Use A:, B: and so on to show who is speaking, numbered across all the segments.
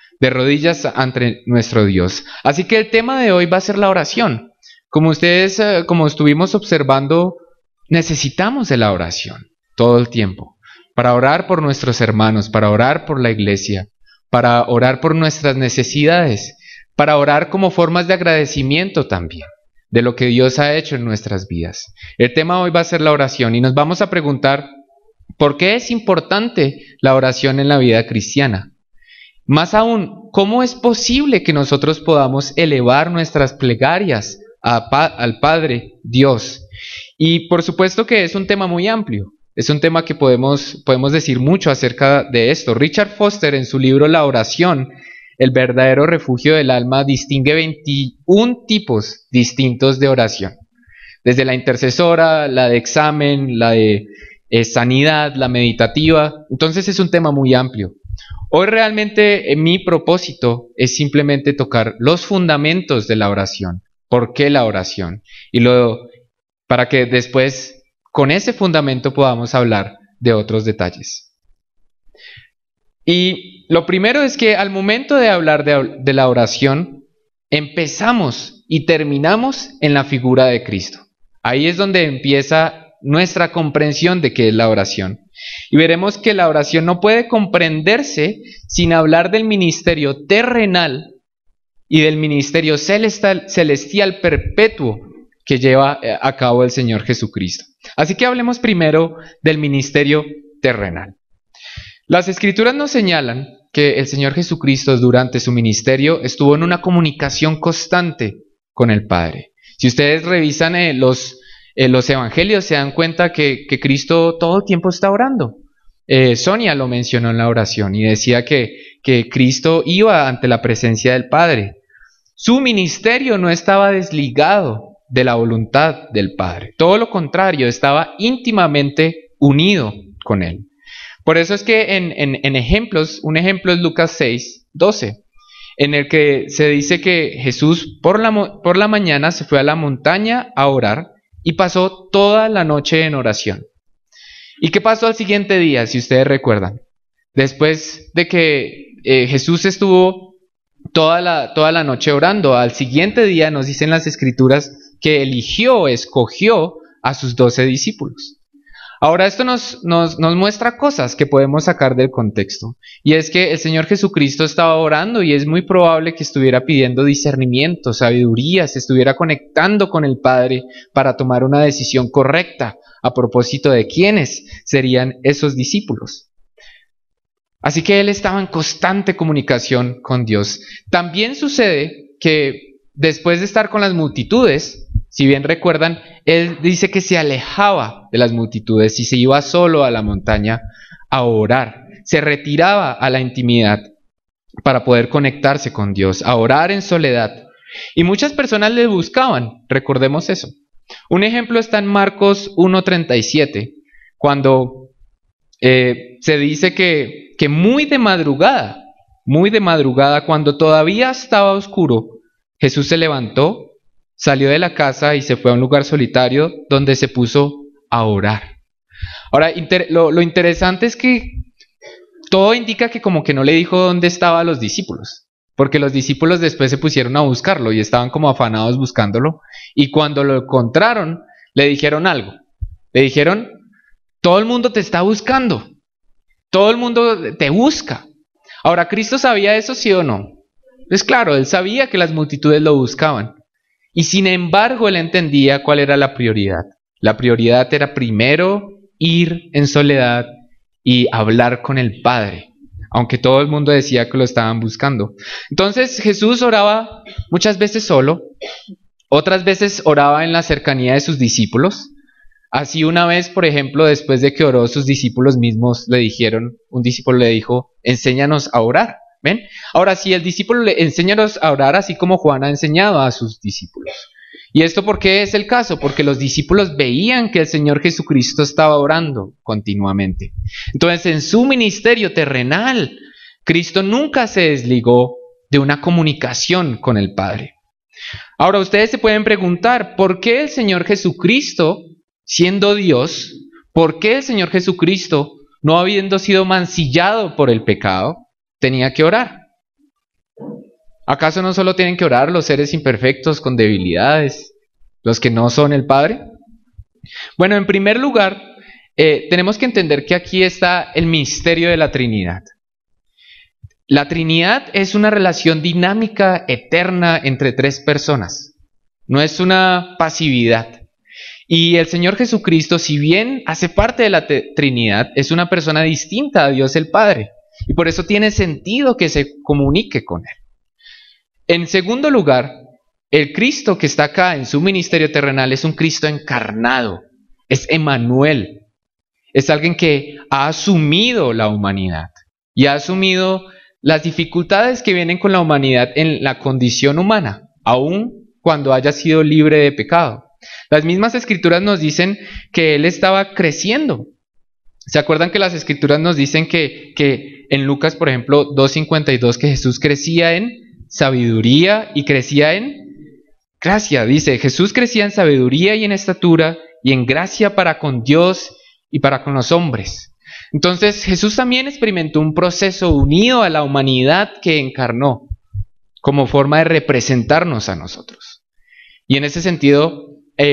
A: de rodillas ante nuestro Dios. Así que el tema de hoy va a ser la oración. Como ustedes, como estuvimos observando, necesitamos de la oración todo el tiempo, para orar por nuestros hermanos, para orar por la iglesia, para orar por nuestras necesidades, para orar como formas de agradecimiento también de lo que Dios ha hecho en nuestras vidas. El tema hoy va a ser la oración y nos vamos a preguntar ¿por qué es importante la oración en la vida cristiana? Más aún, ¿cómo es posible que nosotros podamos elevar nuestras plegarias al Padre Dios? Y por supuesto que es un tema muy amplio, es un tema que podemos decir mucho acerca de esto. Richard Foster, en su libro La oración, el verdadero refugio del alma, distingue 21 tipos distintos de oración. Desde la intercesora, la de examen, la de sanidad, la meditativa. Entonces es un tema muy amplio. Hoy realmente mi propósito es simplemente tocar los fundamentos de la oración. ¿Por qué la oración? Y luego, para que después con ese fundamento podamos hablar de otros detalles. Y lo primero es que al momento de hablar de la oración, empezamos y terminamos en la figura de Cristo. Ahí es donde empieza nuestra comprensión de qué es la oración. Y veremos que la oración no puede comprenderse sin hablar del ministerio terrenal y del ministerio celestial perpetuo que lleva a cabo el Señor Jesucristo. Así que hablemos primero del ministerio terrenal. Las Escrituras nos señalan que el Señor Jesucristo durante su ministerio estuvo en una comunicación constante con el Padre. Si ustedes revisan los evangelios se dan cuenta que Cristo todo el tiempo está orando. Sonia lo mencionó en la oración y decía que Cristo iba ante la presencia del Padre. Su ministerio no estaba desligado de la voluntad del Padre. Todo lo contrario, estaba íntimamente unido con Él. Por eso es que en ejemplos, un ejemplo es Lucas 6:12, en el que se dice que Jesús por la mañana se fue a la montaña a orar y pasó toda la noche en oración. ¿Y qué pasó al siguiente día, si ustedes recuerdan? Después de que Jesús estuvo toda la noche orando, al siguiente día nos dicen las Escrituras que escogió a sus 12 discípulos. Ahora esto nos muestra cosas que podemos sacar del contexto. Y es que el Señor Jesucristo estaba orando y es muy probable que estuviera pidiendo discernimiento, sabiduría, se estuviera conectando con el Padre para tomar una decisión correcta a propósito de quiénes serían esos discípulos. Así que Él estaba en constante comunicación con Dios. También sucede que después de estar con las multitudes, si bien recuerdan, Él dice que se alejaba de las multitudes y se iba solo a la montaña a orar. Se retiraba a la intimidad para poder conectarse con Dios, a orar en soledad. Y muchas personas le buscaban, recordemos eso. Un ejemplo está en Marcos 1:37, cuando se dice que muy de madrugada, cuando todavía estaba oscuro, Jesús se levantó, salió de la casa y se fue a un lugar solitario donde se puso a orar. Ahora, lo interesante es que todo indica que como que no le dijo dónde estaban los discípulos, porque los discípulos después se pusieron a buscarlo y estaban como afanados buscándolo, y cuando lo encontraron, le dijeron algo. Le dijeron, todo el mundo te está buscando, todo el mundo te busca. Ahora, ¿Cristo sabía eso, sí o no? Pues claro, Él sabía que las multitudes lo buscaban. Y sin embargo, Él entendía cuál era la prioridad. La prioridad era primero ir en soledad y hablar con el Padre, aunque todo el mundo decía que lo estaban buscando. Entonces Jesús oraba muchas veces solo, otras veces oraba en la cercanía de sus discípulos. Así una vez, por ejemplo, después de que oró, sus discípulos mismos le dijeron, un discípulo le dijo, enséñanos a orar. ¿Ven? Ahora, si el discípulo le enséñanos a orar así como Juan ha enseñado a sus discípulos. ¿Y esto por qué es el caso? Porque los discípulos veían que el Señor Jesucristo estaba orando continuamente. Entonces, en su ministerio terrenal, Cristo nunca se desligó de una comunicación con el Padre. Ahora, ustedes se pueden preguntar, ¿por qué el Señor Jesucristo, siendo Dios, por qué el Señor Jesucristo, no habiendo sido mancillado por el pecado, tenía que orar? ¿Acaso no solo tienen que orar los seres imperfectos con debilidades, los que no son el Padre? Bueno, en primer lugar, tenemos que entender que aquí está el misterio de la Trinidad. La Trinidad es una relación dinámica, eterna, entre tres personas. No es una pasividad. Y el Señor Jesucristo, si bien hace parte de la Trinidad, es una persona distinta a Dios el Padre. Y por eso tiene sentido que se comunique con Él. En segundo lugar, el Cristo que está acá en su ministerio terrenal es un Cristo encarnado. Es Emmanuel. Es alguien que ha asumido la humanidad y ha asumido las dificultades que vienen con la humanidad en la condición humana, aun cuando haya sido libre de pecado. Las mismas escrituras nos dicen que Él estaba creciendo. ¿Se acuerdan que las escrituras nos dicen que en Lucas, por ejemplo, 2:52, que Jesús crecía en sabiduría y crecía en gracia? Dice, Jesús crecía en sabiduría y en estatura y en gracia para con Dios y para con los hombres. Entonces Jesús también experimentó un proceso unido a la humanidad que encarnó como forma de representarnos a nosotros. Y en ese sentido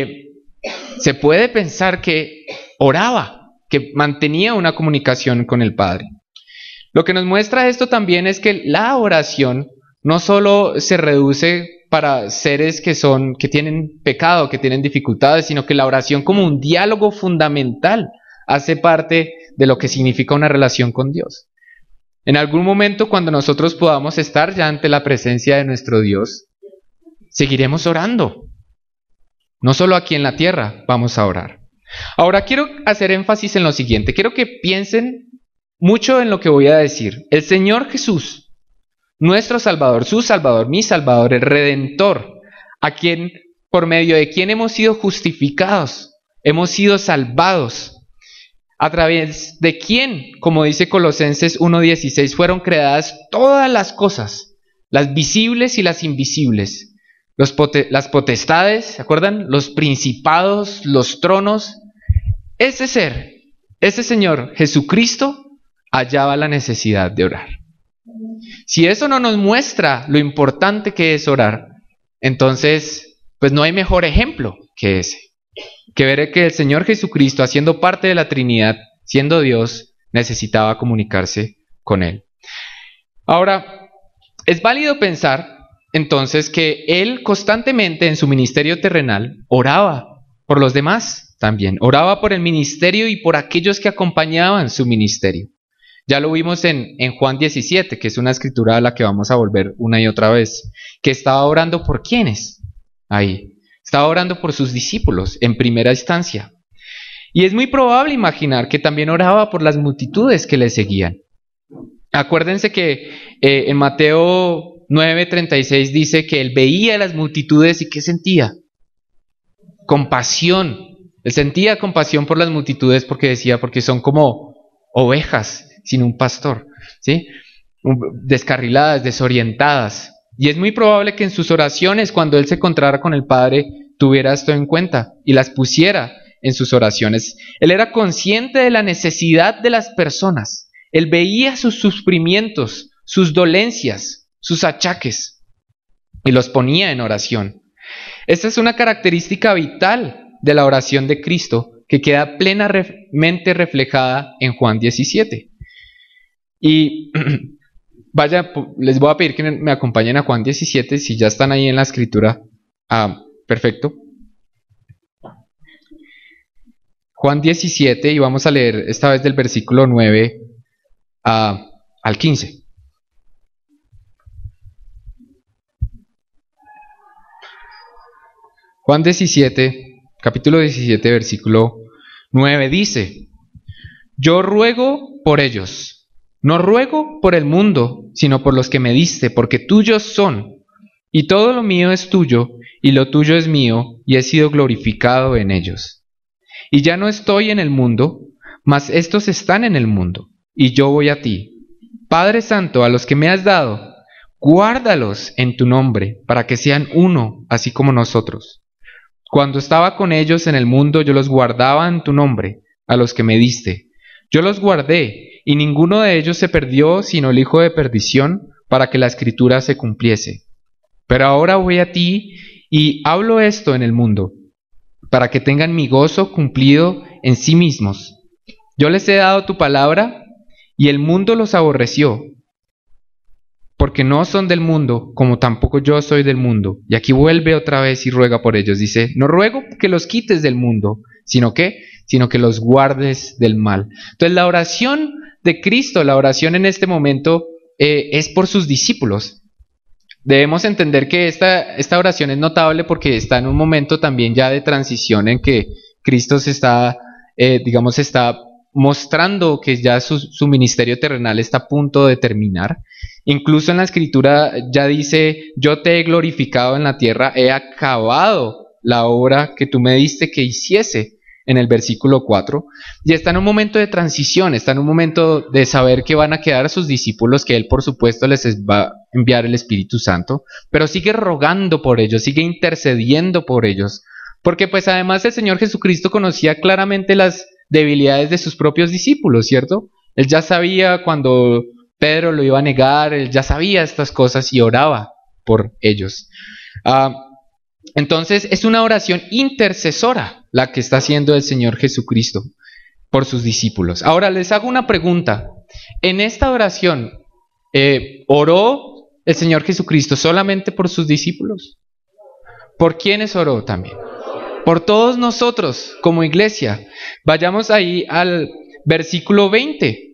A: se puede pensar que oraba, que mantenía una comunicación con el Padre. Lo que nos muestra esto también es que la oración no solo se reduce para seres que tienen pecado, que tienen dificultades, sino que la oración como un diálogo fundamental hace parte de lo que significa una relación con Dios. En algún momento, cuando nosotros podamos estar ya ante la presencia de nuestro Dios, seguiremos orando. No solo aquí en la tierra vamos a orar. Ahora quiero hacer énfasis en lo siguiente. Quiero que piensen mucho en lo que voy a decir. El Señor Jesús, nuestro Salvador, su Salvador, mi Salvador, el Redentor, a quien, por medio de quien hemos sido justificados, hemos sido salvados, a través de quien, como dice Colosenses 1:16, fueron creadas todas las cosas, las visibles y las invisibles, las potestades, ¿se acuerdan? Los principados, los tronos. Ese ser, ese Señor Jesucristo, hallaba la necesidad de orar. Si eso no nos muestra lo importante que es orar, entonces, pues no hay mejor ejemplo que ese. Que ver que el Señor Jesucristo, haciendo parte de la Trinidad, siendo Dios, necesitaba comunicarse con Él. Ahora, es válido pensar entonces que Él constantemente en su ministerio terrenal oraba por los demás también, oraba por el ministerio y por aquellos que acompañaban su ministerio. Ya lo vimos en Juan 17, que es una escritura a la que vamos a volver una y otra vez, que estaba orando por ¿quiénes? Ahí. Estaba orando por sus discípulos en primera instancia. Y es muy probable imaginar que también oraba por las multitudes que le seguían. Acuérdense que en Mateo 9:36 dice que él veía las multitudes y ¿qué sentía? Compasión. Él sentía compasión por las multitudes porque decía, porque son como ovejas sin un pastor, ¿sí? Descarriladas, desorientadas. Y es muy probable que en sus oraciones, cuando él se encontrara con el Padre, tuviera esto en cuenta y las pusiera en sus oraciones. Él era consciente de la necesidad de las personas. Él veía sus sufrimientos, sus dolencias, sus achaques y los ponía en oración. Esta es una característica vital de la oración de Cristo que queda plenamente reflejada en Juan 17. Y les voy a pedir que me acompañen a Juan 17, si ya están ahí en la escritura. Perfecto. Juan 17, y vamos a leer esta vez del versículo 9 al 15. Juan 17, capítulo 17, versículo 9 dice: Yo ruego por ellos, no ruego por el mundo, sino por los que me diste, porque tuyos son, y todo lo mío es tuyo, y lo tuyo es mío, y he sido glorificado en ellos. Y ya no estoy en el mundo, mas estos están en el mundo, y yo voy a ti. Padre Santo, a los que me has dado, guárdalos en tu nombre, para que sean uno, así como nosotros. Cuando estaba con ellos en el mundo, yo los guardaba en tu nombre, a los que me diste. Yo los guardé, y ninguno de ellos se perdió, sino el hijo de perdición, para que la escritura se cumpliese. Pero ahora voy a ti y hablo esto en el mundo, para que tengan mi gozo cumplido en sí mismos. Yo les he dado tu palabra, y el mundo los aborreció, porque no son del mundo, como tampoco yo soy del mundo. Y aquí vuelve otra vez y ruega por ellos. Dice, no ruego que los quites del mundo, sino que los guardes del mal. Entonces la oración de Cristo, la oración en este momento, es por sus discípulos. Debemos entender que esta oración es notable porque está en un momento también ya de transición en que Cristo se está mostrando que ya su ministerio terrenal está a punto de terminar. Incluso en la escritura ya dice, yo te he glorificado en la tierra, he acabado la obra que tú me diste que hiciese, en el versículo 4. Y está en un momento de transición, está en un momento de saber que van a quedar sus discípulos, que Él por supuesto les va a enviar el Espíritu Santo, pero sigue rogando por ellos, sigue intercediendo por ellos, porque pues además el Señor Jesucristo conocía claramente las debilidades de sus propios discípulos, ¿cierto? Él ya sabía cuando Pedro lo iba a negar, él ya sabía estas cosas y oraba por ellos. Entonces es una oración intercesora la que está haciendo el Señor Jesucristo por sus discípulos. Ahora les hago una pregunta. En esta oración, ¿oró el Señor Jesucristo solamente por sus discípulos? ¿Por quiénes oró también? Por todos nosotros como iglesia. Vayamos ahí al versículo 20,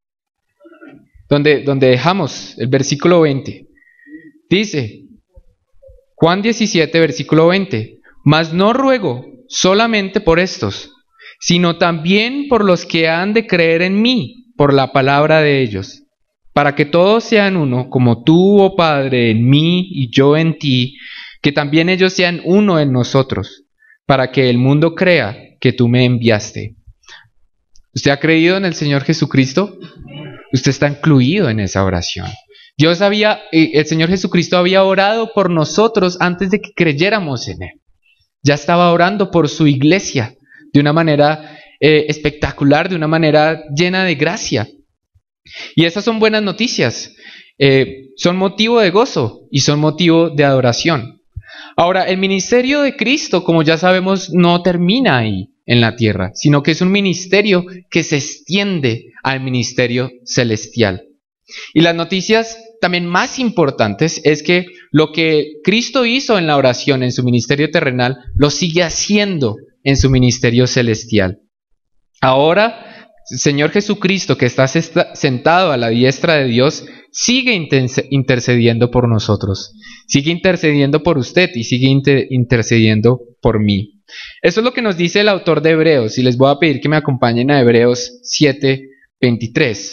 A: donde dejamos el versículo 20. Dice, Juan 17, versículo 20, mas no ruego solamente por estos, sino también por los que han de creer en mí, por la palabra de ellos, para que todos sean uno, como tú, oh Padre, en mí y yo en ti, que también ellos sean uno en nosotros, para que el mundo crea que tú me enviaste. ¿Usted ha creído en el Señor Jesucristo? Usted está incluido en esa oración. El Señor Jesucristo había orado por nosotros antes de que creyéramos en Él. Ya estaba orando por su iglesia de una manera espectacular, de una manera llena de gracia. Y esas son buenas noticias. Son motivo de gozo y son motivo de adoración. Ahora, el ministerio de Cristo, como ya sabemos, no termina ahí en la tierra, sino que es un ministerio que se extiende al ministerio celestial. Y las noticias también más importantes es que lo que Cristo hizo en la oración, en su ministerio terrenal, lo sigue haciendo en su ministerio celestial. Ahora, el Señor Jesucristo, que está sentado a la diestra de Dios, sigue intercediendo por nosotros, sigue intercediendo por usted y sigue intercediendo por mí. Eso es lo que nos dice el autor de Hebreos, y les voy a pedir que me acompañen a Hebreos 7:23.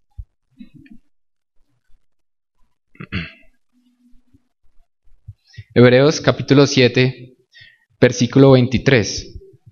A: Hebreos capítulo 7, versículo 23.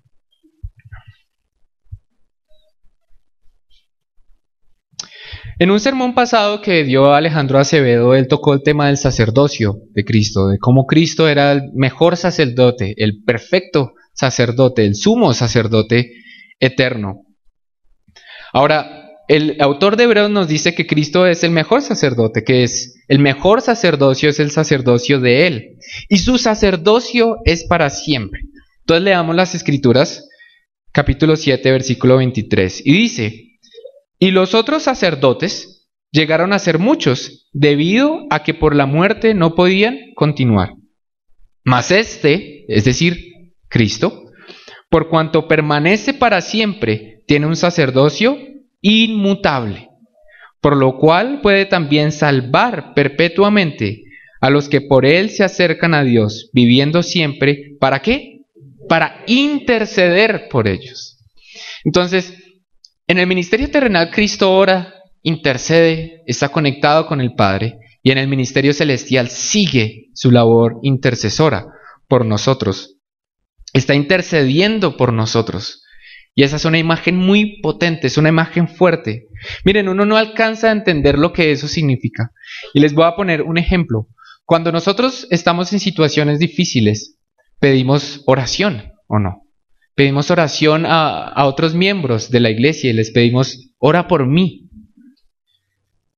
A: En un sermón pasado que dio Alejandro Acevedo, él tocó el tema del sacerdocio de Cristo, de cómo Cristo era el mejor sacerdote, el perfecto sacerdote, el sumo sacerdote eterno. Ahora, el autor de Hebreos nos dice que Cristo es el mejor sacerdote, que es el mejor sacerdocio, es el sacerdocio de Él. Y su sacerdocio es para siempre. Entonces leamos las Escrituras, capítulo 7, versículo 23. Y dice, y los otros sacerdotes llegaron a ser muchos, debido a que por la muerte no podían continuar. Mas este, es decir, Cristo, por cuanto permanece para siempre, tiene un sacerdocio inmutable, por lo cual puede también salvar perpetuamente a los que por él se acercan a Dios, viviendo siempre, ¿para qué? Para interceder por ellos. Entonces, en el ministerio terrenal Cristo ora, intercede, está conectado con el Padre, y en el ministerio celestial sigue su labor intercesora por nosotros. Está intercediendo por nosotros. Y esa es una imagen muy potente, es una imagen fuerte. Miren, uno no alcanza a entender lo que eso significa. Y les voy a poner un ejemplo. Cuando nosotros estamos en situaciones difíciles, pedimos oración, ¿o no? Pedimos oración a otros miembros de la iglesia y les pedimos, ora por mí.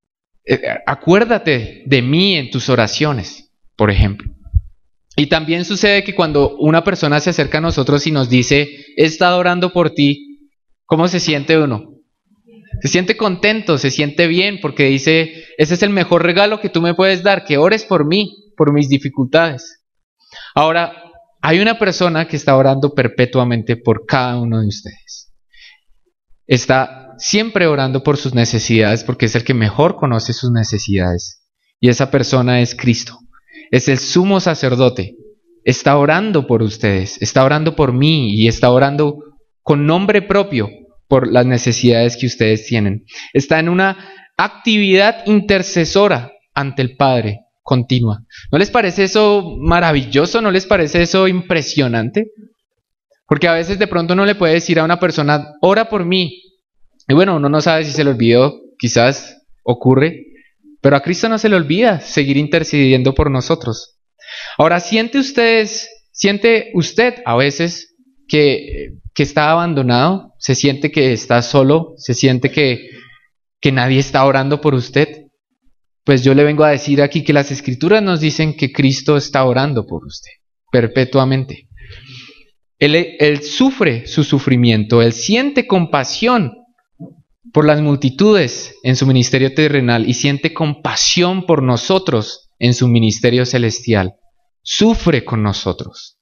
A: Acuérdate de mí en tus oraciones, por ejemplo. Y también sucede que cuando una persona se acerca a nosotros y nos dice, he estado orando por ti, ¿cómo se siente uno? Se siente contento, se siente bien, porque dice, ese es el mejor regalo que tú me puedes dar, que ores por mí, por mis dificultades. Ahora, hay una persona que está orando perpetuamente por cada uno de ustedes. Está siempre orando por sus necesidades porque es el que mejor conoce sus necesidades. Y esa persona es Cristo. Es el sumo sacerdote. Está orando por ustedes, está orando por mí y está orando con nombre propio por las necesidades que ustedes tienen. Está en una actividad intercesora ante el Padre continua. ¿No les parece eso maravilloso? ¿No les parece eso impresionante? Porque a veces de pronto uno le puede decir a una persona, ora por mí. Y bueno, uno no sabe si se le olvidó, quizás ocurre, pero a Cristo no se le olvida seguir intercediendo por nosotros. Ahora, ¿siente usted a veces que está abandonado? ¿Se siente que está solo? ¿Se siente que nadie está orando por usted? Pues yo le vengo a decir aquí que las Escrituras nos dicen que Cristo está orando por usted perpetuamente. Él sufre su sufrimiento, Él siente compasión por las multitudes en su ministerio terrenal y siente compasión por nosotros en su ministerio celestial. Sufre con nosotros.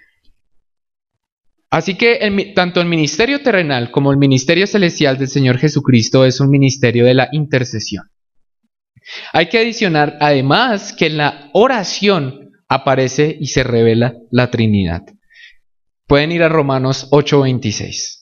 A: Así que tanto el ministerio terrenal como el ministerio celestial del Señor Jesucristo es un ministerio de la intercesión. Hay que adicionar además que en la oración aparece y se revela la Trinidad. Pueden ir a Romanos 8:26.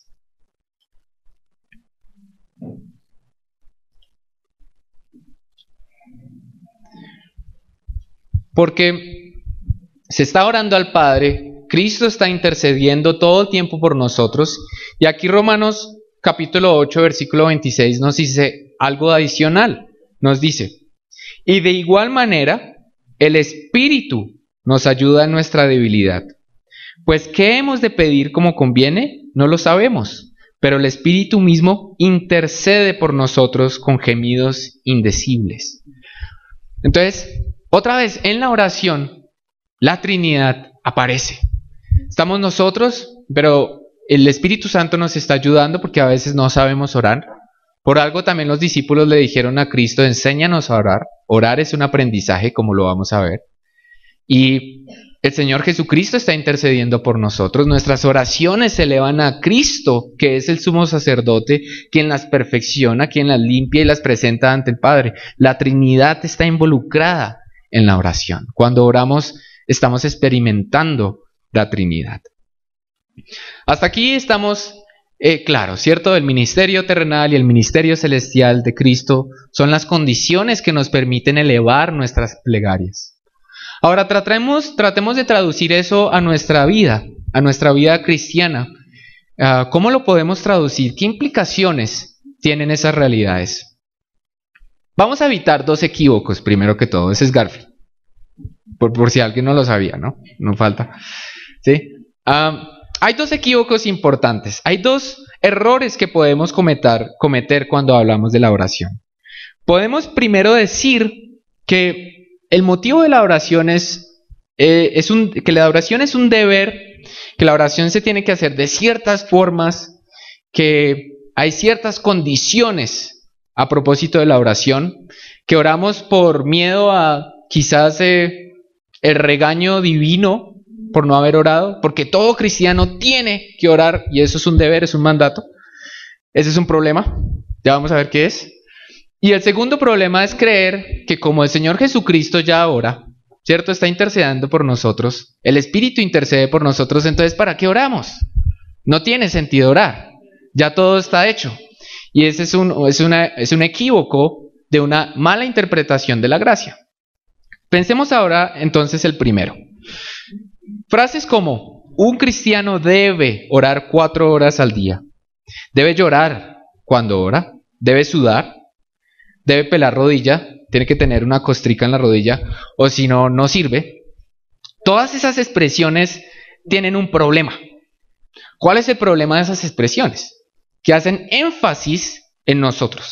A: Porque se está orando al Padre, Cristo está intercediendo todo el tiempo por nosotros, y aquí Romanos capítulo 8, versículo 26 nos dice algo adicional. Nos dice, y de igual manera, el Espíritu nos ayuda en nuestra debilidad. Pues, ¿qué hemos de pedir como conviene? No lo sabemos, pero el Espíritu mismo intercede por nosotros con gemidos indecibles. Entonces, otra vez, en la oración, la Trinidad aparece. Estamos nosotros, pero el Espíritu Santo nos está ayudando porque a veces no sabemos orar. Por algo también los discípulos le dijeron a Cristo, enséñanos a orar. Orar es un aprendizaje, como lo vamos a ver. Y el Señor Jesucristo está intercediendo por nosotros. Nuestras oraciones se elevan a Cristo, que es el sumo sacerdote, quien las perfecciona, quien las limpia y las presenta ante el Padre. La Trinidad está involucrada en la oración. Cuando oramos, estamos experimentando la Trinidad. Hasta aquí estamos claros, ¿cierto? El ministerio terrenal y el ministerio celestial de Cristo son las condiciones que nos permiten elevar nuestras plegarias. Ahora tratemos de traducir eso a nuestra vida cristiana. ¿Cómo lo podemos traducir? ¿Qué implicaciones tienen esas realidades? Vamos a evitar dos equívocos, primero que todo. Ese es Garfield. Por si alguien no lo sabía, ¿no? No falta. ¿Sí? Hay dos equívocos importantes. Hay dos errores que podemos cometer cuando hablamos de la oración. Podemos primero decir que el motivo de la oración que la oración es un deber, que la oración se tiene que hacer de ciertas formas, que hay ciertas condiciones a propósito de la oración, que oramos por miedo a quizás el regaño divino por no haber orado, porque todo cristiano tiene que orar y eso es un deber, es un mandato. Ese es un problema, ya vamos a ver qué es. Y el segundo problema es creer que como el Señor Jesucristo ya ora, ¿cierto? Está intercediendo por nosotros, el Espíritu intercede por nosotros, entonces ¿para qué oramos? No tiene sentido orar, ya todo está hecho. Y ese es un equívoco de una mala interpretación de la gracia. Pensemos ahora entonces el primero. Frases como, un cristiano debe orar 4 horas al día, debe llorar cuando ora, debe sudar, debe pelar rodilla, tiene que tener una costrica en la rodilla, o si no, no sirve. Todas esas expresiones tienen un problema. ¿Cuál es el problema de esas expresiones? Que hacen énfasis en nosotros.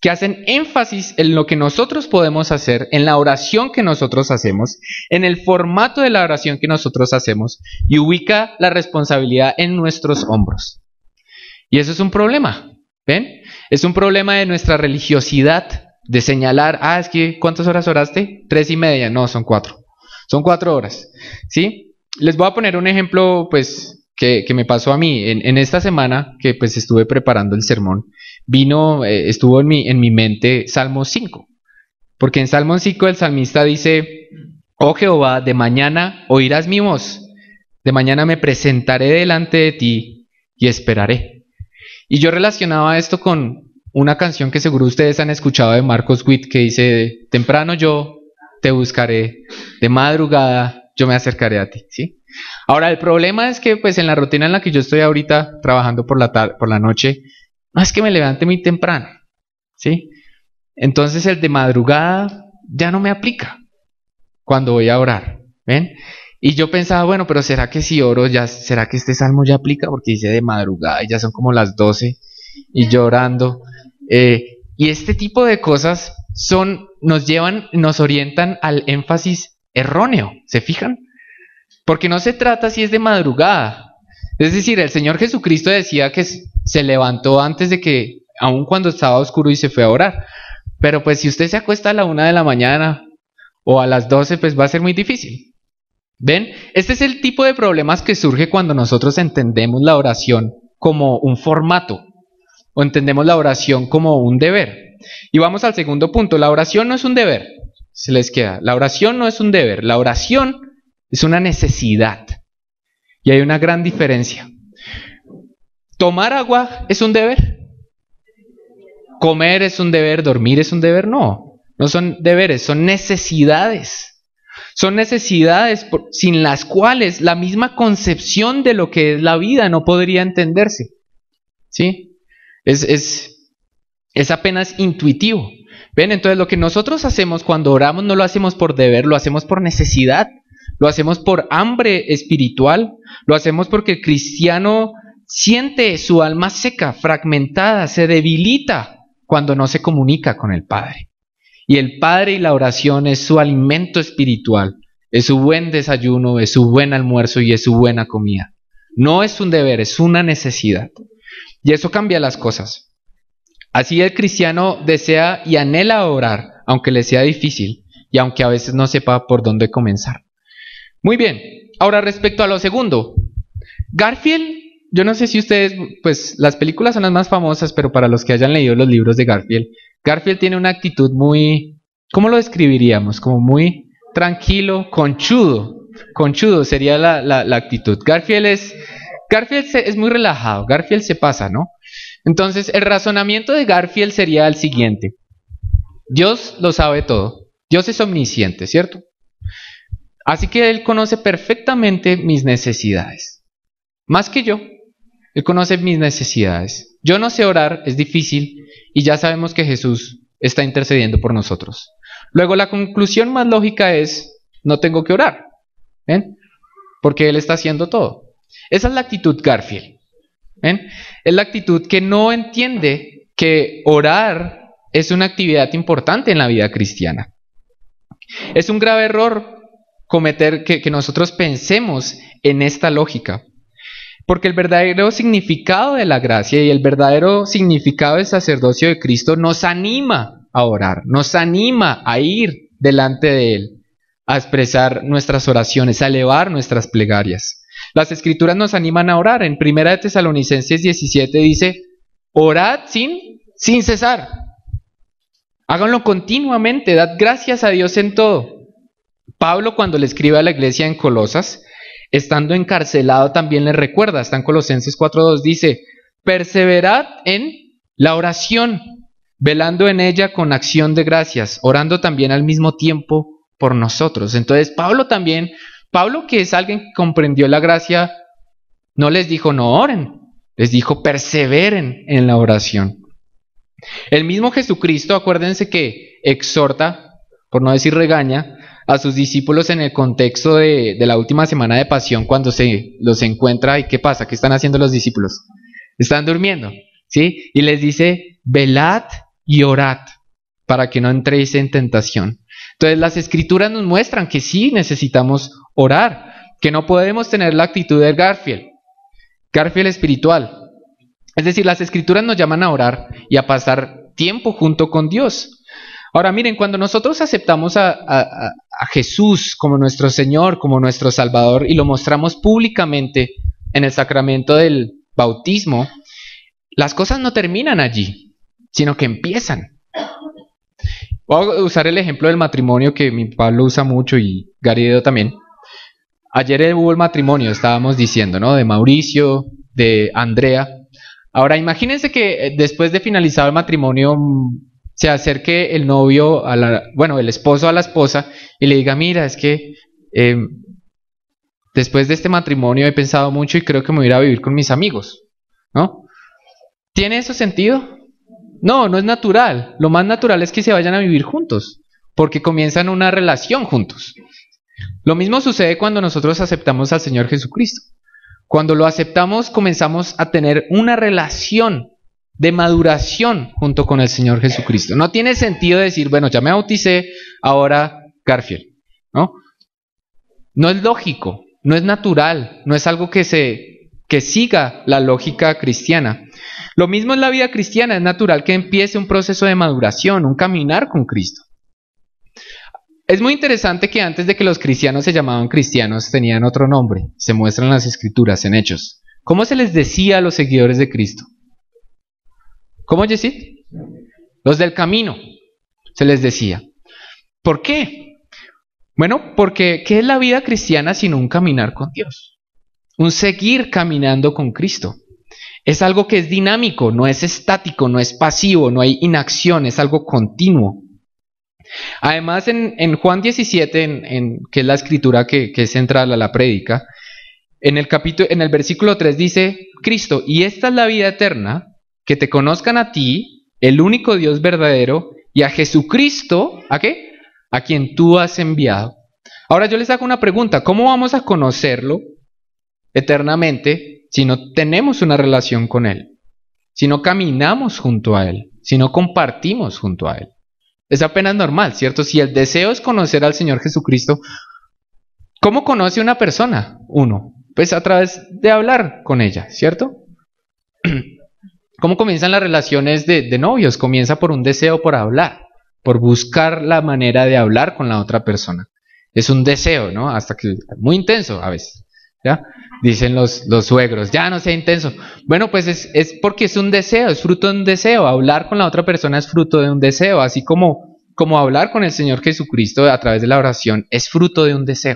A: que hacen énfasis en lo que nosotros podemos hacer, en la oración que nosotros hacemos, en el formato de la oración que nosotros hacemos, y ubica la responsabilidad en nuestros hombros. Y eso es un problema, ¿ven? Es un problema de nuestra religiosidad, de señalar, es que ¿cuántas horas oraste? 3:30, no, son 4. Son 4 horas, ¿sí? Les voy a poner un ejemplo, pues, que me pasó a mí. En esta semana que pues estuve preparando el sermón, estuvo en mi mente Salmo 5. Porque en Salmo 5 el salmista dice, oh Jehová, de mañana oirás mi voz, de mañana me presentaré delante de ti y esperaré. Y yo relacionaba esto con una canción que seguro ustedes han escuchado de Marcos Witt que dice, temprano yo te buscaré, de madrugada yo me acercaré a ti, ¿sí? Ahora, el problema es que pues en la rutina en la que yo estoy ahorita trabajando por la noche, no es que me levante muy temprano, ¿sí? Entonces el de madrugada ya no me aplica cuando voy a orar, ¿ven? Y yo pensaba, bueno, pero ¿será que si oro ya, será que este salmo ya aplica? Porque dice de madrugada y ya son como las 12 y yo orando. Y este tipo de cosas nos orientan al énfasis erróneo, ¿se fijan? Porque no se trata si es de madrugada. Es decir, el Señor Jesucristo decía que se levantó antes de que, aun cuando estaba oscuro, y se fue a orar. Pero pues si usted se acuesta a la 1 de la mañana o a las 12, pues va a ser muy difícil. ¿Ven? Este es el tipo de problemas que surge cuando nosotros entendemos la oración como un formato o entendemos la oración como un deber. Y vamos al segundo punto. La oración no es un deber. Se les queda. La oración no es un deber. La oración es una necesidad. Y hay una gran diferencia. ¿Tomar agua es un deber? ¿Comer es un deber? ¿Dormir es un deber? No, no son deberes, son necesidades. Son necesidades sin las cuales la misma concepción de lo que es la vida no podría entenderse. ¿Sí? Es apenas intuitivo. ¿Ven? Entonces lo que nosotros hacemos cuando oramos no lo hacemos por deber, lo hacemos por necesidad. Lo hacemos por hambre espiritual, lo hacemos porque el cristiano siente su alma seca, fragmentada, se debilita cuando no se comunica con el Padre. Y el Padre y la oración es su alimento espiritual, es su buen desayuno, es su buen almuerzo y es su buena comida. No es un deber, es una necesidad. Y eso cambia las cosas. Así el cristiano desea y anhela orar, aunque le sea difícil y aunque a veces no sepa por dónde comenzar. Muy bien, ahora respecto a lo segundo, Garfield, yo no sé si ustedes, pues las películas son las más famosas, pero para los que hayan leído los libros de Garfield tiene una actitud muy, ¿cómo lo describiríamos? Como muy tranquilo, conchudo sería la actitud. Garfield es muy relajado, Garfield se pasa, ¿no? Entonces el razonamiento de Garfield sería el siguiente, Dios lo sabe todo, Dios es omnisciente, ¿cierto? Así que Él conoce perfectamente mis necesidades. Más que yo, Él conoce mis necesidades. Yo no sé orar, es difícil, y ya sabemos que Jesús está intercediendo por nosotros. Luego la conclusión más lógica es, no tengo que orar, ¿ven? Porque Él está haciendo todo. Esa es la actitud Garfield, ¿ven? Es la actitud que no entiende que orar es una actividad importante en la vida cristiana. Es un grave error cometer que nosotros pensemos en esta lógica, porque el verdadero significado de la gracia y el verdadero significado del sacerdocio de Cristo nos anima a orar, nos anima a ir delante de Él, a expresar nuestras oraciones, a elevar nuestras plegarias. Las Escrituras nos animan a orar. En 1 Tesalonicenses 17 dice, orad sin cesar. Háganlo continuamente, dad gracias a Dios en todo. Pablo, cuando le escribe a la iglesia en Colosas, estando encarcelado, también le recuerda, está en Colosenses 4:2, dice, perseverad en la oración, velando en ella con acción de gracias, orando también al mismo tiempo por nosotros. Entonces Pablo que es alguien que comprendió la gracia, no les dijo no oren, les dijo perseveren en la oración. El mismo Jesucristo, acuérdense que exhorta, por no decir regaña, a sus discípulos en el contexto de la última semana de pasión, cuando se los encuentra. ¿Y qué pasa? ¿Qué están haciendo los discípulos? Están durmiendo, ¿sí? Y les dice, velad y orad para que no entréis en tentación. Entonces las escrituras nos muestran que sí necesitamos orar, que no podemos tener la actitud de Garfield espiritual. Es decir, las escrituras nos llaman a orar y a pasar tiempo junto con Dios. Ahora miren, cuando nosotros aceptamos a Jesús como nuestro Señor, como nuestro Salvador, y lo mostramos públicamente en el sacramento del bautismo, las cosas no terminan allí, sino que empiezan. Voy a usar el ejemplo del matrimonio que mi Pablo usa mucho y Garido también. Ayer hubo el matrimonio, estábamos diciendo, ¿no? De Mauricio, de Andrea. Ahora imagínense que después de finalizado el matrimonio se acerque el novio, el esposo a la esposa y le diga, mira, es que después de este matrimonio he pensado mucho y creo que me voy a ir a vivir con mis amigos, ¿no? ¿Tiene eso sentido? No, no es natural. Lo más natural es que se vayan a vivir juntos, porque comienzan una relación juntos. Lo mismo sucede cuando nosotros aceptamos al Señor Jesucristo. Cuando lo aceptamos, comenzamos a tener una relación de maduración junto con el Señor Jesucristo. No tiene sentido decir, bueno, ya me bauticé, ahora Garfield, ¿no? No es lógico, no es natural, no es algo que siga la lógica cristiana. Lo mismo en la vida cristiana, es natural que empiece un proceso de maduración, un caminar con Cristo. Es muy interesante que antes de que los cristianos se llamaban cristianos, tenían otro nombre. Se muestran en las escrituras, en Hechos. ¿Cómo se les decía a los seguidores de Cristo? ¿Cómo, Yesid? Los del camino, se les decía. ¿Por qué? Bueno, porque ¿qué es la vida cristiana sino un caminar con Dios? Un seguir caminando con Cristo. Es algo que es dinámico, no es estático, no es pasivo, no hay inacción, es algo continuo. Además, en Juan 17, que es la escritura que es central a la prédica, en el versículo 3 dice, Cristo, y esta es la vida eterna, que te conozcan a ti, el único Dios verdadero, y a Jesucristo, ¿a qué? A quien tú has enviado. Ahora yo les hago una pregunta, ¿cómo vamos a conocerlo eternamente si no tenemos una relación con Él? Si no caminamos junto a Él, si no compartimos junto a Él. Es apenas normal, ¿cierto? Si el deseo es conocer al Señor Jesucristo, ¿cómo conoce una persona? Uno, pues a través de hablar con ella, ¿cierto? ¿Cómo comienzan las relaciones de novios? Comienza por un deseo por hablar, por buscar la manera de hablar con la otra persona. Es un deseo, ¿no? Hasta que muy intenso a veces, ¿ya? Dicen los suegros, ya no sea intenso. Bueno, pues es porque es un deseo, es fruto de un deseo. Hablar con la otra persona es fruto de un deseo, así como hablar con el Señor Jesucristo a través de la oración es fruto de un deseo.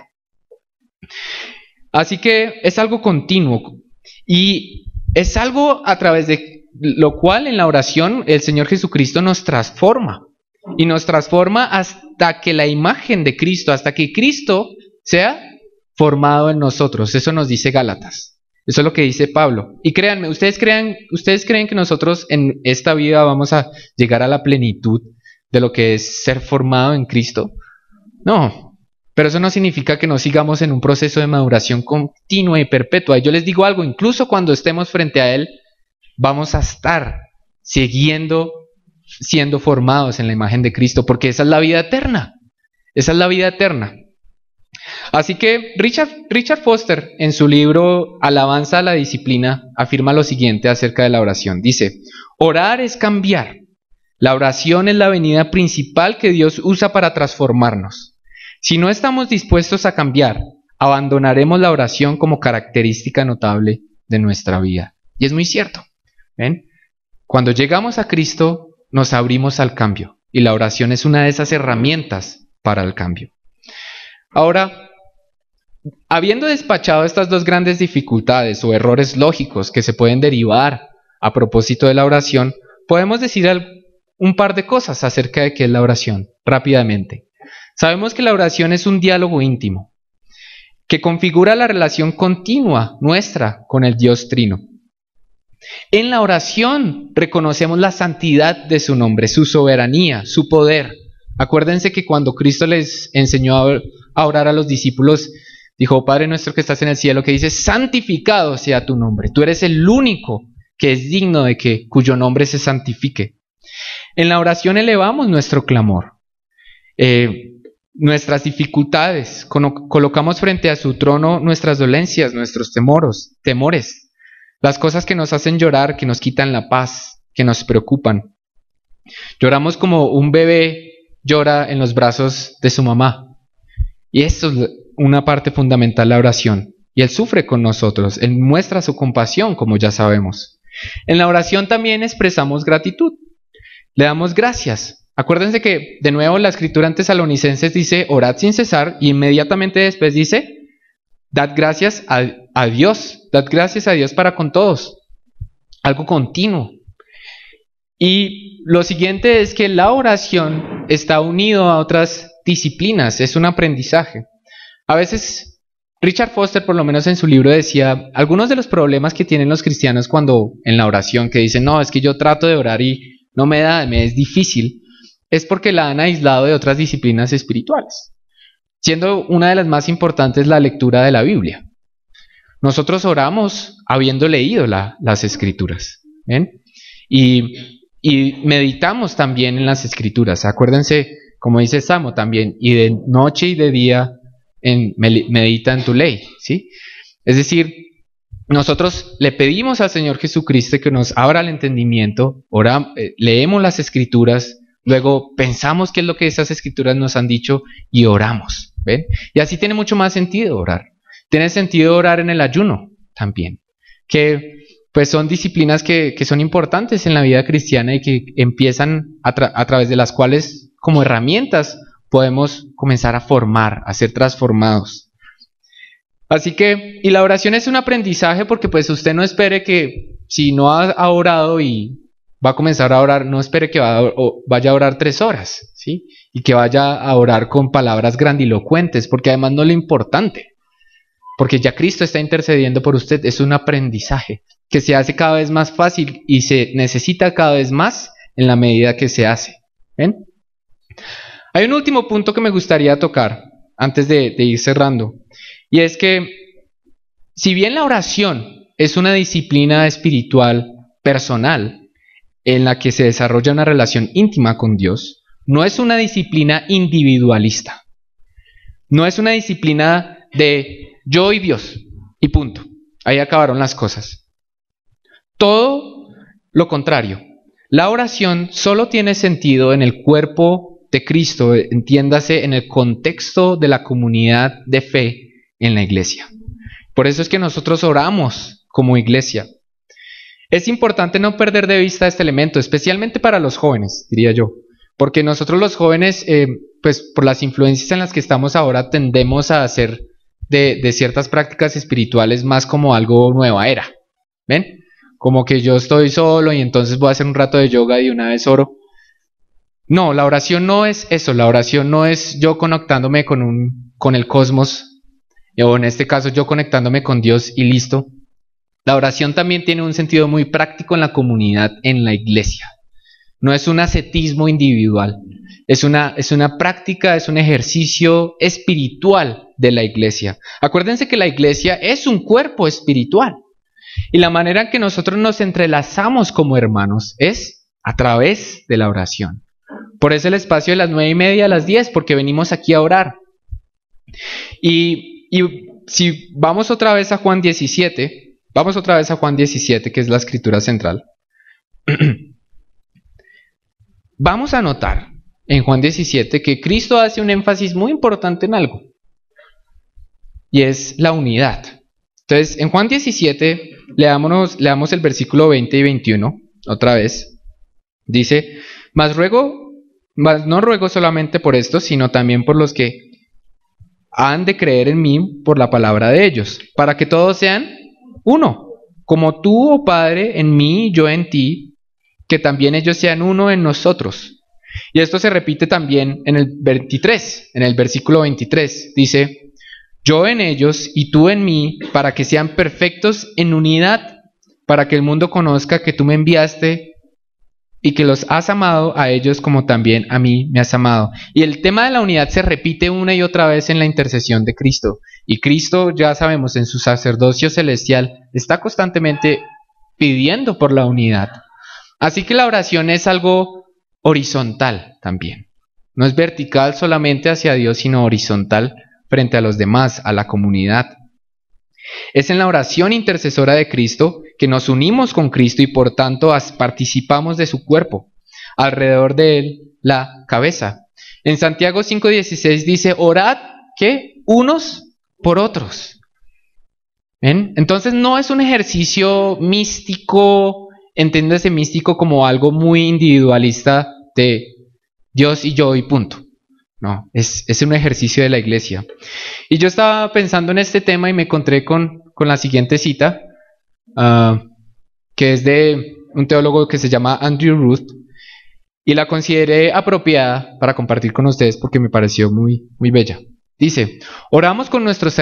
A: Así que es algo continuo y es algo a través de lo cual en la oración el Señor Jesucristo nos transforma y nos transforma hasta que la imagen de Cristo, hasta que Cristo sea formado en nosotros. Eso nos dice Gálatas. Eso es lo que dice Pablo. Y créanme, ¿ustedes creen que nosotros en esta vida vamos a llegar a la plenitud de lo que es ser formado en Cristo? No, pero eso no significa que no sigamos en un proceso de maduración continua y perpetua. Yo les digo algo, incluso cuando estemos frente a Él, vamos a estar siguiendo siendo formados en la imagen de Cristo, porque esa es la vida eterna. Esa es la vida eterna. Así que Richard Foster, en su libro Alabanza a la Disciplina, afirma lo siguiente acerca de la oración. Dice, orar es cambiar. La oración es la avenida principal que Dios usa para transformarnos. Si no estamos dispuestos a cambiar, abandonaremos la oración como característica notable de nuestra vida. Y es muy cierto. ¿Ven? Cuando llegamos a Cristo, nos abrimos al cambio. Y la oración es una de esas herramientas para el cambio. Ahora, habiendo despachado estas dos grandes dificultades o errores lógicos que se pueden derivar a propósito de la oración, podemos decir un par de cosas acerca de qué es la oración, rápidamente. Sabemos que la oración es un diálogo íntimo, que configura la relación continua nuestra con el Dios Trino. En la oración reconocemos la santidad de su nombre, su soberanía, su poder. Acuérdense que cuando Cristo les enseñó a orar a los discípulos, dijo, Padre nuestro que estás en el cielo, que dice, santificado sea tu nombre. Tú eres el único que es digno de cuyo nombre se santifique. En la oración elevamos nuestro clamor, nuestras dificultades, colocamos frente a su trono nuestras dolencias, nuestros temores, las cosas que nos hacen llorar, que nos quitan la paz, que nos preocupan. Lloramos como un bebé llora en los brazos de su mamá. Y esto es una parte fundamental de la oración. Y Él sufre con nosotros, Él muestra su compasión, como ya sabemos. En la oración también expresamos gratitud. Le damos gracias. Acuérdense que, de nuevo, la escritura en Tesalonicenses dice, orad sin cesar, y inmediatamente después dice, dad gracias a Dios, dad gracias a Dios para con todos. Algo continuo. Y lo siguiente es que la oración está unido a otras disciplinas, es un aprendizaje. A veces, Richard Foster, por lo menos en su libro, decía, algunos de los problemas que tienen los cristianos cuando en la oración, que dicen, no, es que yo trato de orar y no me es difícil, es porque la han aislado de otras disciplinas espirituales, siendo una de las más importantes la lectura de la Biblia. Nosotros oramos habiendo leído las Escrituras, ¿ven? Y meditamos también en las Escrituras. Acuérdense, como dice Samo también, y de noche y de día medita en tu ley, ¿sí? Es decir, nosotros le pedimos al Señor Jesucristo que nos abra el entendimiento, leemos las Escrituras, luego pensamos qué es lo que esas Escrituras nos han dicho y oramos, ¿ven? Y así tiene mucho más sentido orar. Tiene sentido orar en el ayuno también, que pues son disciplinas que son importantes en la vida cristiana y que empiezan a través de las cuales, como herramientas, podemos comenzar a formar, a ser transformados. Así que, y la oración es un aprendizaje porque pues usted no espere que, si no ha orado y va a comenzar a orar, no espere que vaya a orar 3 horas, ¿sí? Y que vaya a orar con palabras grandilocuentes, porque además no es lo importante. Porque ya Cristo está intercediendo por usted, es un aprendizaje que se hace cada vez más fácil y se necesita cada vez más en la medida que se hace. ¿Ven? Hay un último punto que me gustaría tocar antes de ir cerrando, y es que si bien la oración es una disciplina espiritual personal en la que se desarrolla una relación íntima con Dios, no es una disciplina individualista. No es una disciplina de yo y Dios, y punto. Ahí acabaron las cosas. Todo lo contrario. La oración solo tiene sentido en el cuerpo de Cristo, entiéndase, en el contexto de la comunidad de fe en la iglesia. Por eso es que nosotros oramos como iglesia. Es importante no perder de vista este elemento, especialmente para los jóvenes, diría yo. Porque nosotros los jóvenes, pues por las influencias en las que estamos ahora, tendemos a hacer de ciertas prácticas espirituales más como algo nueva era. ¿Ven? Como que yo estoy solo y entonces voy a hacer un rato de yoga y de una vez oro. No, la oración no es eso. La oración no es yo conectándome con el cosmos, o en este caso yo conectándome con Dios y listo. La oración también tiene un sentido muy práctico en la comunidad, en la iglesia. No es un ascetismo individual. Es una práctica, es un ejercicio espiritual de la iglesia. Acuérdense que la iglesia es un cuerpo espiritual. Y la manera en que nosotros nos entrelazamos como hermanos es a través de la oración. Por eso el espacio de las 9:30 a las 10, porque venimos aquí a orar. Y si vamos otra vez a Juan 17, que es la escritura central. Vamos a notar en Juan 17 que Cristo hace un énfasis muy importante en algo, y es la unidad. Entonces, en Juan 17, leamos el versículo 20 y 21, otra vez. Dice, mas no ruego solamente por estos, sino también por los que han de creer en mí por la palabra de ellos, para que todos sean uno, como tú, oh Padre, en mí y yo en ti, que también ellos sean uno en nosotros. Y esto se repite también en el versículo 23, dice, yo en ellos y tú en mí, para que sean perfectos en unidad, para que el mundo conozca que tú me enviaste y que los has amado a ellos como también a mí me has amado. Y el tema de la unidad se repite una y otra vez en la intercesión de Cristo. Y Cristo, ya sabemos, en su sacerdocio celestial, está constantemente pidiendo por la unidad. Así que la oración es algo horizontal también. No es vertical solamente hacia Dios, sino horizontal frente a los demás, a la comunidad. Es en la oración intercesora de Cristo que nos unimos con Cristo y por tanto participamos de su cuerpo. Alrededor de él, la cabeza. En Santiago 5:16 dice, orad, ¿qué? Unos por otros. ¿Ven? Entonces no es un ejercicio místico, entiéndase místico como algo muy individualista de Dios y yo y punto. No, es un ejercicio de la iglesia. Y yo estaba pensando en este tema y me encontré con la siguiente cita, que es de un teólogo que se llama Andrew Ruth, y la consideré apropiada para compartir con ustedes porque me pareció muy, muy bella. Dice, oramos con nuestras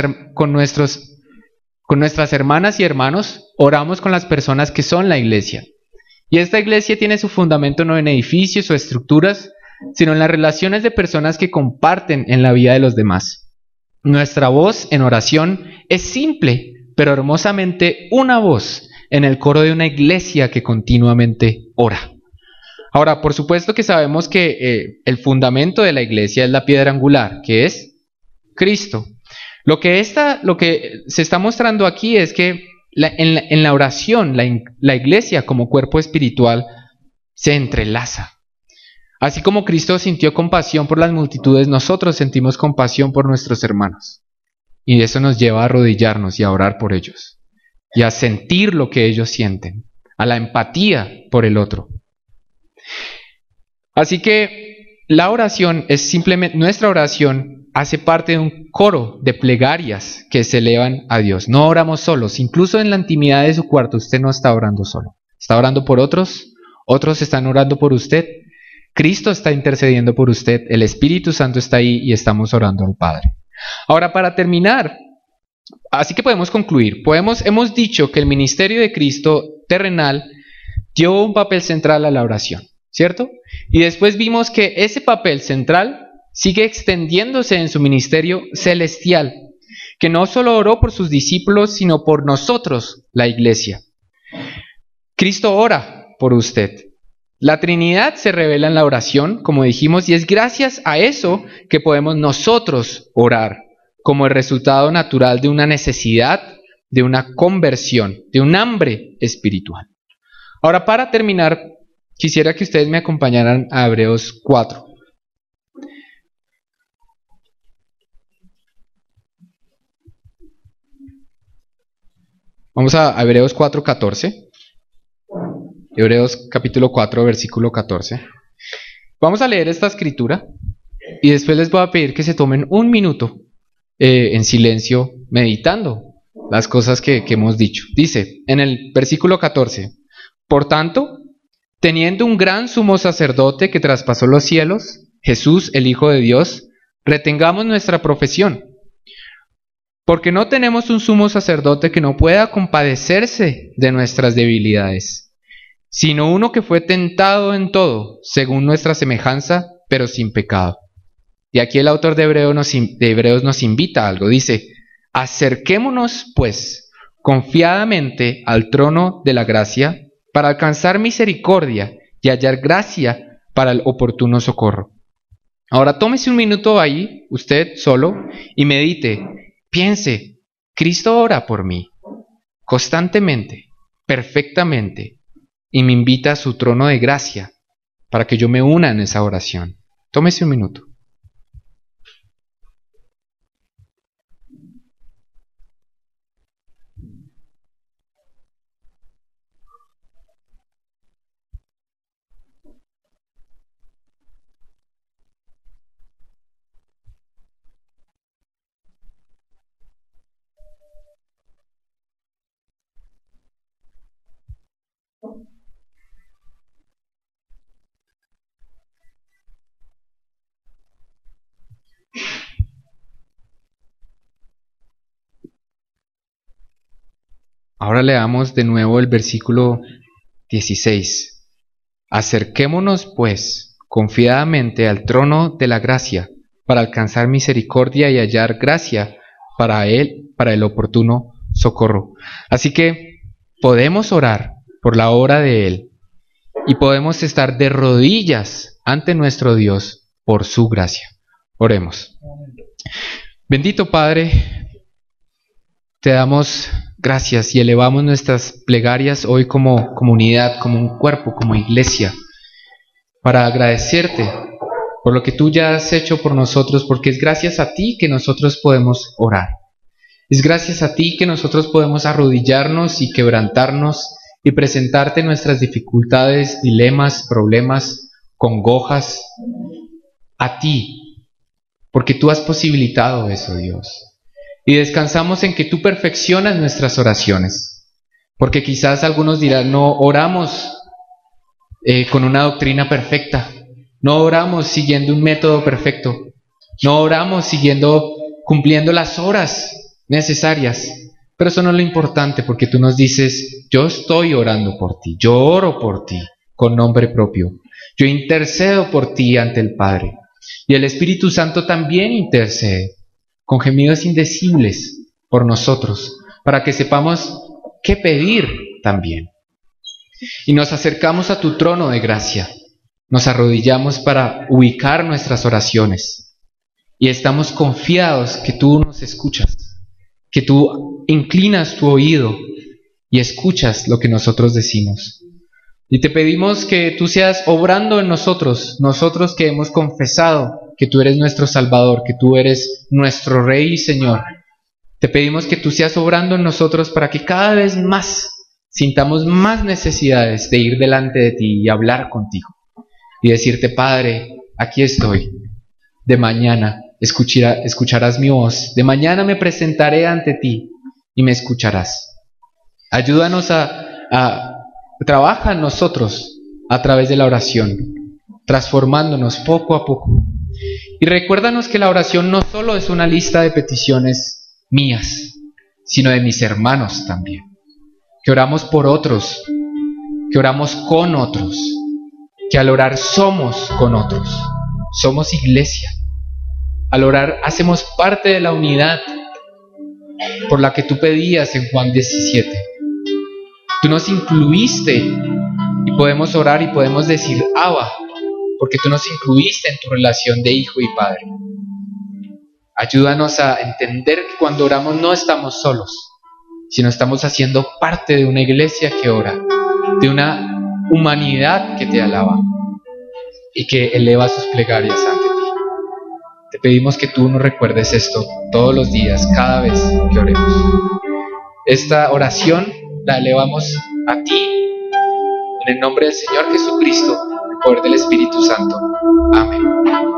A: hermanas y hermanos, oramos con las personas que son la iglesia. Y esta iglesia tiene su fundamento no en edificios o estructuras, sino en las relaciones de personas que comparten en la vida de los demás. Nuestra voz en oración es simple, pero hermosamente una voz en el coro de una iglesia que continuamente ora. Ahora, por supuesto que sabemos que el fundamento de la iglesia es la piedra angular, que es Cristo. Lo que se está mostrando aquí es que en la oración, la iglesia como cuerpo espiritual se entrelaza. Así como Cristo sintió compasión por las multitudes, nosotros sentimos compasión por nuestros hermanos. Y eso nos lleva a arrodillarnos y a orar por ellos. Y a sentir lo que ellos sienten. A la empatía por el otro. Así que la oración es simplemente, nuestra oración hace parte de un coro de plegarias que se elevan a Dios. No oramos solos. Incluso en la intimidad de su cuarto usted no está orando solo. Está orando por otros. Otros están orando por usted. Cristo está intercediendo por usted, el Espíritu Santo está ahí y estamos orando al Padre. Ahora, para terminar, así que podemos concluir. Hemos dicho que el ministerio de Cristo terrenal dio un papel central a la oración, ¿cierto? Y después vimos que ese papel central sigue extendiéndose en su ministerio celestial, que no solo oró por sus discípulos, sino por nosotros, la iglesia. Cristo ora por usted. La Trinidad se revela en la oración, como dijimos, y es gracias a eso que podemos nosotros orar, como el resultado natural de una necesidad, de una conversión, de un hambre espiritual. Ahora, para terminar, quisiera que ustedes me acompañaran a Hebreos 4. Vamos a Hebreos 4:14. Hebreos capítulo 4, versículo 14. Vamos a leer esta escritura y después les voy a pedir que se tomen un minuto en silencio meditando las cosas que hemos dicho. Dice en el versículo 14, por tanto, teniendo un gran sumo sacerdote que traspasó los cielos, Jesús, el Hijo de Dios, retengamos nuestra profesión. Porque no tenemos un sumo sacerdote que no pueda compadecerse de nuestras debilidades, sino uno que fue tentado en todo, según nuestra semejanza, pero sin pecado. Y aquí el autor de Hebreos nos invita a algo. Dice, acerquémonos, pues, confiadamente al trono de la gracia, para alcanzar misericordia y hallar gracia para el oportuno socorro. Ahora tómese un minuto ahí, usted solo, y medite, piense, Cristo ora por mí, constantemente, perfectamente, y me invita a su trono de gracia para que yo me una en esa oración. Tómese un minuto. Ahora leamos de nuevo el versículo 16. Acerquémonos, pues, confiadamente al trono de la gracia, para alcanzar misericordia y hallar gracia para el oportuno socorro. Así que podemos orar por la obra de Él y podemos estar de rodillas ante nuestro Dios por su gracia. Oremos. Bendito Padre, te damos gracias y elevamos nuestras plegarias hoy como comunidad, como un cuerpo, como iglesia, para agradecerte por lo que tú ya has hecho por nosotros, porque es gracias a ti que nosotros podemos orar. Es gracias a ti que nosotros podemos arrodillarnos y quebrantarnos y presentarte nuestras dificultades, dilemas, problemas, congojas a ti, porque tú has posibilitado eso, Dios. Y descansamos en que tú perfeccionas nuestras oraciones, porque quizás algunos dirán, no oramos con una doctrina perfecta, no oramos siguiendo un método perfecto, no oramos cumpliendo las horas necesarias, pero eso no es lo importante, porque tú nos dices, yo estoy orando por ti, yo oro por ti con nombre propio, yo intercedo por ti ante el Padre, y el Espíritu Santo también intercede con gemidos indecibles por nosotros, para que sepamos qué pedir también. Y nos acercamos a tu trono de gracia, nos arrodillamos para ubicar nuestras oraciones, y estamos confiados que tú nos escuchas, que tú inclinas tu oído y escuchas lo que nosotros decimos. Y te pedimos que tú seas obrando en nosotros, nosotros que hemos confesado que tú eres nuestro Salvador, que tú eres nuestro Rey y Señor. Te pedimos que tú seas obrando en nosotros para que cada vez más sintamos más necesidades de ir delante de ti y hablar contigo. Y decirte, Padre, aquí estoy. De mañana escucharás mi voz. De mañana me presentaré ante ti y me escucharás. Ayúdanos trabaja en nosotros a través de la oración, transformándonos poco a poco. Y recuérdanos que la oración no solo es una lista de peticiones mías, sino de mis hermanos también. Que oramos por otros, que oramos con otros, que al orar somos con otros, somos iglesia. Al orar hacemos parte de la unidad por la que tú pedías en Juan 17. Tú nos incluiste y podemos orar y podemos decir Abba, porque tú nos incluiste en tu relación de hijo y padre. Ayúdanos a entender que cuando oramos no estamos solos, sino estamos haciendo parte de una iglesia que ora, de una humanidad que te alaba y que eleva sus plegarias ante ti. Te pedimos que tú nos recuerdes esto todos los días, cada vez que oremos. Esta oración la elevamos a ti, en el nombre del Señor Jesucristo, en el poder del Espíritu Santo. Amén.